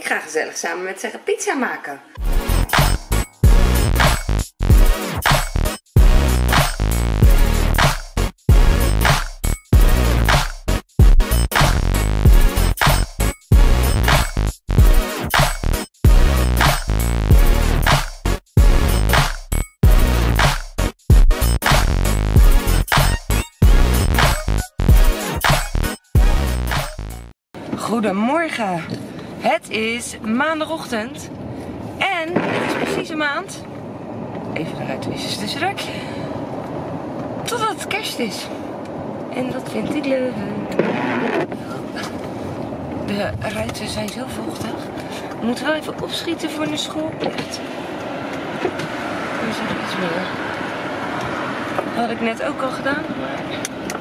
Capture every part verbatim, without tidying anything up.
ga gezellig samen met zeggen pizza maken. Goedemorgen, het is maandagochtend en het is precies een maand, even de ruitwissers tussendoor, totdat het kerst is. En dat vind ik leuk. De ruiten zijn zo vochtig. We moeten wel even opschieten voor de schoolplicht. Er is er iets meer. Dat had ik net ook al gedaan, maar...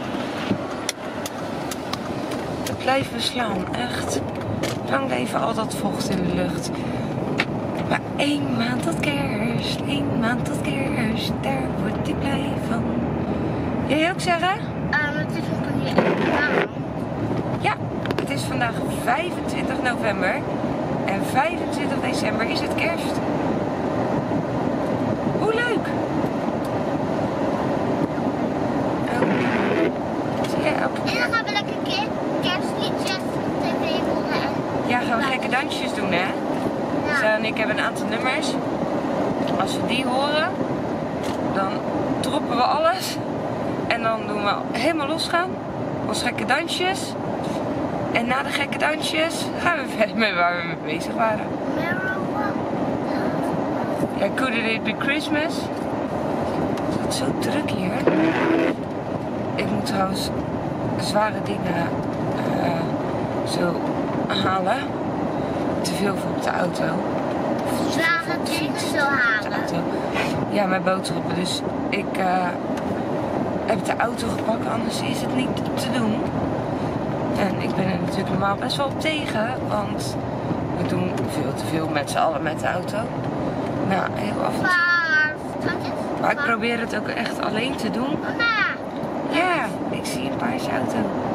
blijven slaan, echt. Lang leven al dat vocht in de lucht. Maar één maand tot kerst, één maand tot kerst, daar word ik blij van. Jij ook zeggen? Uh, het is ook hier één maand. Ja, het is vandaag vijfentwintig november en vijfentwintig december is het kerst. Hoe leuk! Oh. Zie jij ook? En dan gaan we lekker keer. Kerstliedjes op tv horen. Ja, gaan we gekke dansjes doen, hè? Ja. Zo, en ik heb een aantal nummers. Als we die horen, dan droppen we alles. En dan doen we helemaal losgaan. Ons gekke dansjes. En na de gekke dansjes gaan we verder met waar we mee bezig waren. Ja, Couldn't It Be Christmas? Het is zo druk hier. Ik moet trouwens zware dingen uh, zo halen. Te veel voor op de auto. Zware dingen zo halen? Ja, mijn boodschappen. Dus ik uh, heb de auto gepakt, anders is het niet te doen. En ik ben er natuurlijk normaal best wel op tegen, want we doen veel te veel met z'n allen met de auto. Nou, heel af en toe. Maar ik probeer het ook echt alleen te doen. Ja, ik zie een paarse auto.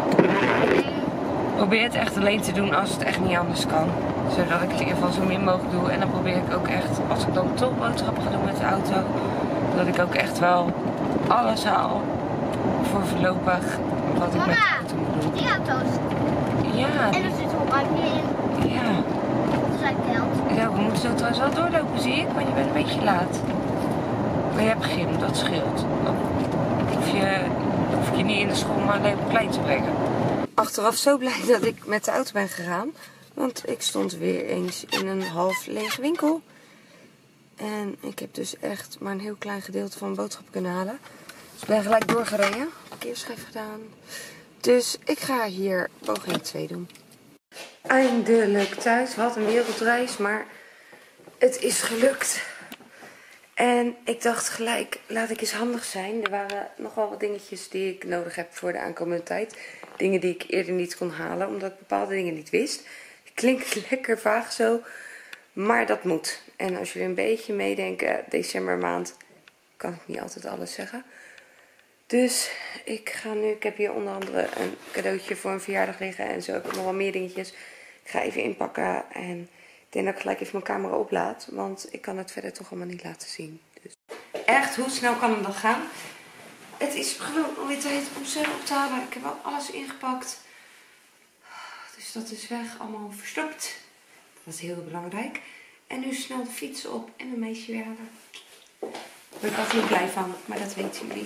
Ik probeer het echt alleen te doen als het echt niet anders kan. Zodat ik het in ieder geval zo min mogelijk doe. En dan probeer ik ook echt, als ik dan toch boodschappen ga doen met de auto, dat ik ook echt wel alles haal voor voorlopig wat ik Mama, met de auto moet doen. Die auto's. Ja. En er zit een oranje in. Ja. Dat is geld. Ja, we moeten zo trouwens wel doorlopen, zie ik, want je bent een beetje laat. Maar je hebt gym, dat scheelt. Dan hoef je, hoef je niet in de school maar alleen op klein te brengen. Achteraf zo blij dat ik met de auto ben gegaan. Want ik stond weer eens in een half lege winkel. En ik heb dus echt maar een heel klein gedeelte van mijn boodschap kunnen halen. Dus ik ben gelijk doorgereden. Verkeersschijf gedaan. Dus ik ga hier poging twee doen. Eindelijk thuis. Wat een wereldreis. Maar het is gelukt. En ik dacht gelijk, laat ik eens handig zijn. Er waren nogal wat dingetjes die ik nodig heb voor de aankomende tijd. Dingen die ik eerder niet kon halen, omdat ik bepaalde dingen niet wist. Klinkt lekker vaag zo, maar dat moet. En als jullie een beetje meedenken, decembermaand kan ik niet altijd alles zeggen. Dus ik ga nu, ik heb hier onder andere een cadeautje voor een verjaardag liggen. En zo heb ik nog wel meer dingetjes. Ik ga even inpakken en ik denk dat ik gelijk even mijn camera oplaad. Want ik kan het verder toch allemaal niet laten zien. Dus echt, hoe snel kan het dan gaan? Het is gewoon alweer tijd om zo op te halen. Ik heb al alles ingepakt. Dus dat is weg, allemaal verstopt. Dat is heel belangrijk. En nu snel de fiets op en een meisje weer halen. Daar ben ik altijd heel blij van, maar dat weten jullie.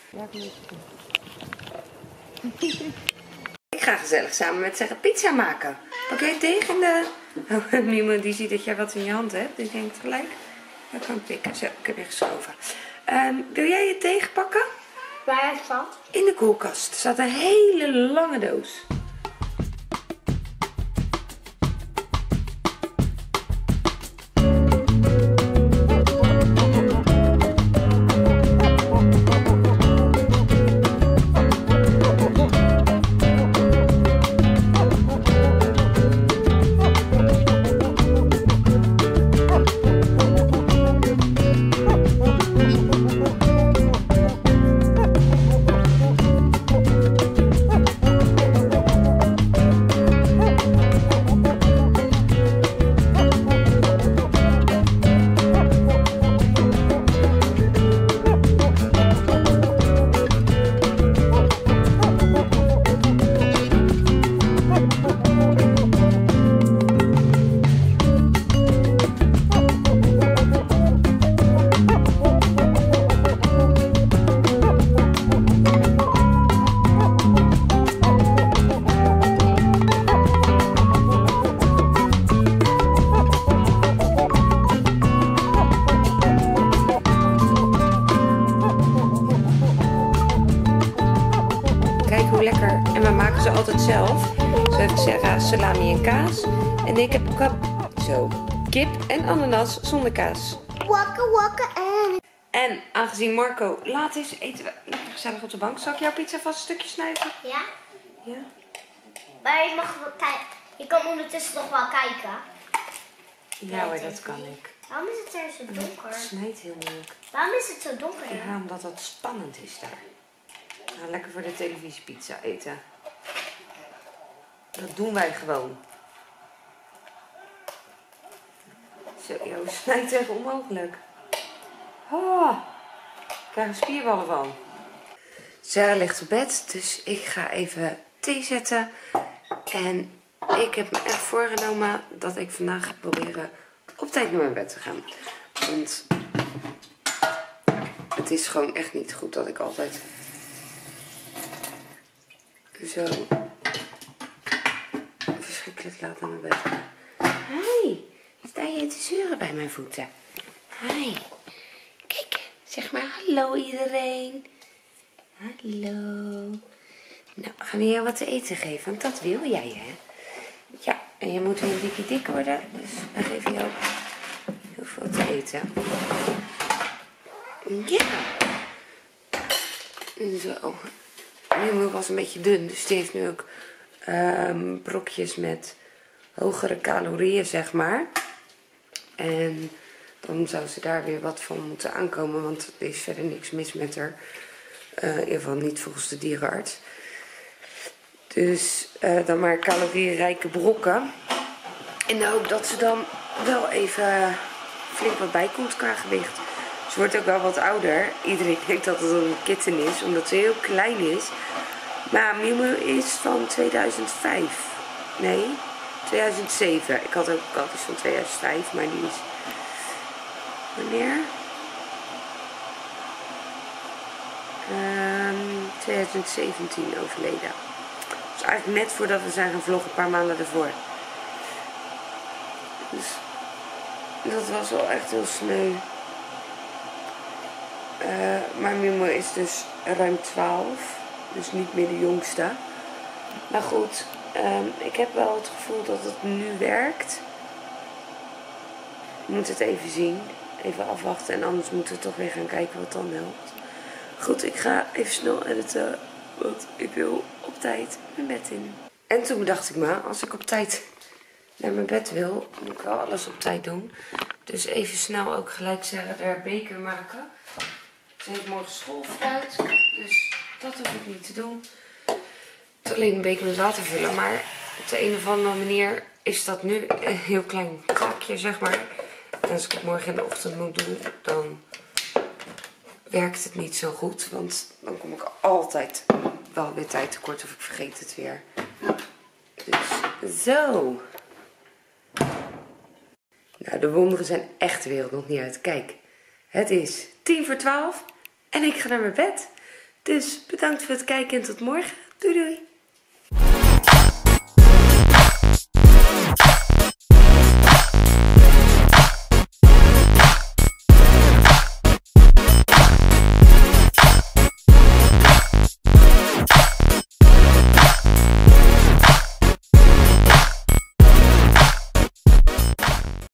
Ik ga gezellig samen met zeggen pizza maken. Oké, okay, tegen de... Oh, Mimo die ziet dat jij wat in je hand hebt. Die denkt gelijk, dat kan ik pikken. Zo, ik heb je geschoven. Um, wil jij je deeg pakken? Waar is dat? In de koelkast. Er staat een hele lange doos. kaas. En ik heb kap, zo, kip en ananas zonder kaas. Wakker, wakker en... En aangezien Marco laat is, eten we lekker gezellig op de bank. Zal ik jouw pizza vast een stukje snijden? Ja? Ja. Maar je mag wel kijken. Je kan ondertussen nog wel kijken. Ja hoor, dat kan ik. Waarom is het er zo donker? Het snijdt heel moeilijk. Waarom is het zo donker? Ja, omdat het spannend is daar. Nou, lekker voor de televisiepizza eten. Dat doen wij gewoon. Zo, joh, snijdt echt onmogelijk. Oh, ik krijg er spierballen van. Sarah ligt op bed, dus ik ga even thee zetten. En ik heb me echt voorgenomen dat ik vandaag ga proberen op tijd naar mijn bed te gaan. Want het is gewoon echt niet goed dat ik altijd zo verschrikkelijk laat naar mijn bed ga. Hi, sta je te zeuren bij mijn voeten? Hi. Kijk, zeg maar hallo iedereen. Hallo. Nou, gaan we jou wat te eten geven, want dat wil jij, hè? Ja, en je moet weer een dikkie dik worden, dus we geven jou heel veel te eten. Ja. Zo. Nu was een beetje dun, dus die heeft nu ook um, brokjes met hogere calorieën, zeg maar. En dan zou ze daar weer wat van moeten aankomen, want er is verder niks mis met haar. Uh, in ieder geval niet volgens de dierenarts. Dus uh, dan maar calorierijke brokken. In de hoop dat ze dan wel even flink wat bijkomt qua gewicht. Ze wordt ook wel wat ouder. Iedereen denkt dat het een kitten is, omdat ze heel klein is. Maar Miu Miu is van tweeduizend vijf. Nee, tweeduizend zeven. Ik had ook altijd van tweeduizend vijf, maar die is... Wanneer? Um, tweeduizend zeventien overleden. Dus eigenlijk net voordat we zijn gaan vloggen, een paar maanden ervoor. Dus dat was wel echt heel sneu. Uh, maar Miu Miu is dus ruim twaalf. Dus niet meer de jongste. Maar goed, um, ik heb wel het gevoel dat het nu werkt. We moeten het even zien. Even afwachten en anders moeten we toch weer gaan kijken wat dan helpt. Goed, ik ga even snel editen, want ik wil op tijd mijn bed in. En toen bedacht ik me, als ik op tijd naar mijn bed wil, moet ik wel alles op tijd doen. Dus even snel ook gelijk zeggen, er beker maken. Ze heeft morgen schoolfruit, dus dat hoef ik niet te doen. Het is alleen een beker met water vullen, maar op de een of andere manier is dat nu een heel klein taakje, zeg maar. En als ik het morgen in de ochtend moet doen, dan werkt het niet zo goed. Want dan kom ik altijd wel weer tijd tekort of ik vergeet het weer. Dus zo. Nou, de wonderen zijn echt de wereld nog niet uit. Kijk, het is tien voor twaalf en ik ga naar mijn bed. Dus bedankt voor het kijken en tot morgen. Doei doei.